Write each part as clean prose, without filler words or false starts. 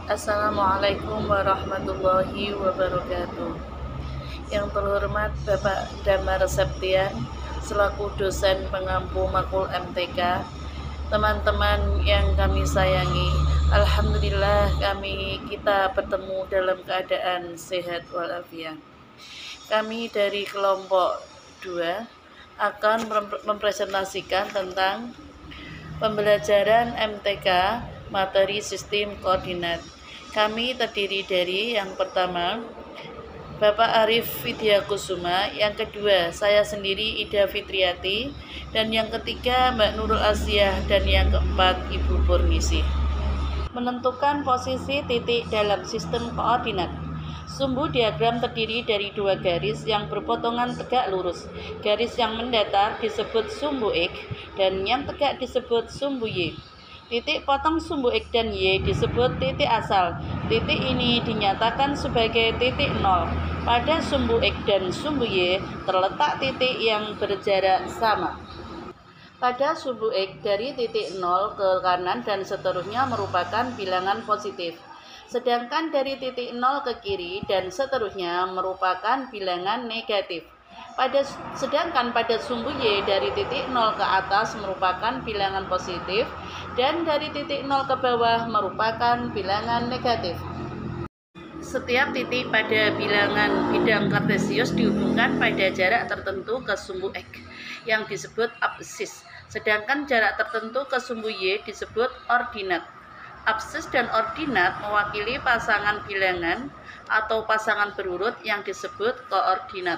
Assalamualaikum warahmatullahi wabarakatuh. Yang terhormat Bapak Damar Septian selaku dosen pengampu Makul MTK, teman-teman yang kami sayangi, alhamdulillah kita bertemu dalam keadaan sehat walafiat. Kami dari kelompok 2 akan mempresentasikan tentang pembelajaran MTK materi sistem koordinat. Kami terdiri dari yang pertama Bapak Arif Widyakusuma, yang kedua saya sendiri Ida Fitriati, dan yang ketiga Mbak Nurul Aziah, dan yang keempat Ibu Purnisi. Menentukan posisi titik dalam sistem koordinat. Sumbu diagram terdiri dari dua garis yang berpotongan tegak lurus. Garis yang mendatar disebut sumbu X dan yang tegak disebut sumbu Y. Titik potong sumbu X dan Y disebut titik asal. Titik ini dinyatakan sebagai titik nol. Pada sumbu X dan sumbu Y terletak titik yang berjarak sama. Pada sumbu X dari titik 0 ke kanan dan seterusnya merupakan bilangan positif. Sedangkan dari titik 0 ke kiri dan seterusnya merupakan bilangan negatif. Sedangkan pada sumbu Y dari titik 0 ke atas merupakan bilangan positif dan dari titik 0 ke bawah merupakan bilangan negatif. Setiap titik pada bilangan bidang kartesius dihubungkan pada jarak tertentu ke sumbu X yang disebut absis, sedangkan jarak tertentu ke sumbu Y disebut ordinat. Absis dan ordinat mewakili pasangan bilangan atau pasangan berurut yang disebut koordinat.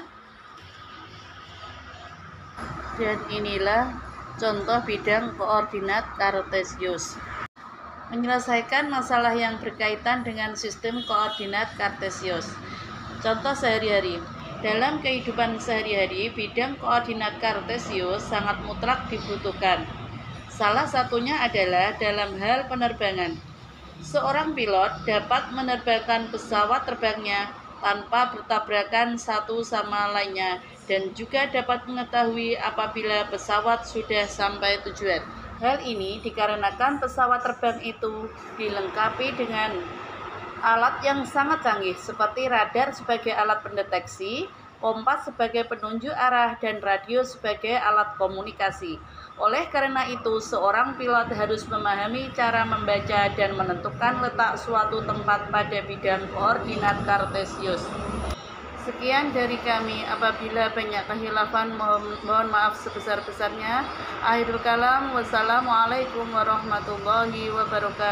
Dan inilah contoh bidang koordinat kartesius. Menyelesaikan masalah yang berkaitan dengan sistem koordinat kartesius. Contoh sehari-hari. Dalam kehidupan sehari-hari, bidang koordinat kartesius sangat mutlak dibutuhkan. Salah satunya adalah dalam hal penerbangan. Seorang pilot dapat menerbangkan pesawat terbangnya tanpa bertabrakan satu sama lainnya dan juga dapat mengetahui apabila pesawat sudah sampai tujuan. Hal ini dikarenakan pesawat terbang itu dilengkapi dengan alat yang sangat canggih seperti radar sebagai alat pendeteksi, kompas sebagai penunjuk arah, dan radio sebagai alat komunikasi. Oleh karena itu, seorang pilot harus memahami cara membaca dan menentukan letak suatu tempat pada bidang koordinat kartesius. Sekian dari kami. Apabila banyak kehilafan, mohon maaf sebesar-besarnya. Akhirul kalam, wassalamualaikum warahmatullahi wabarakatuh.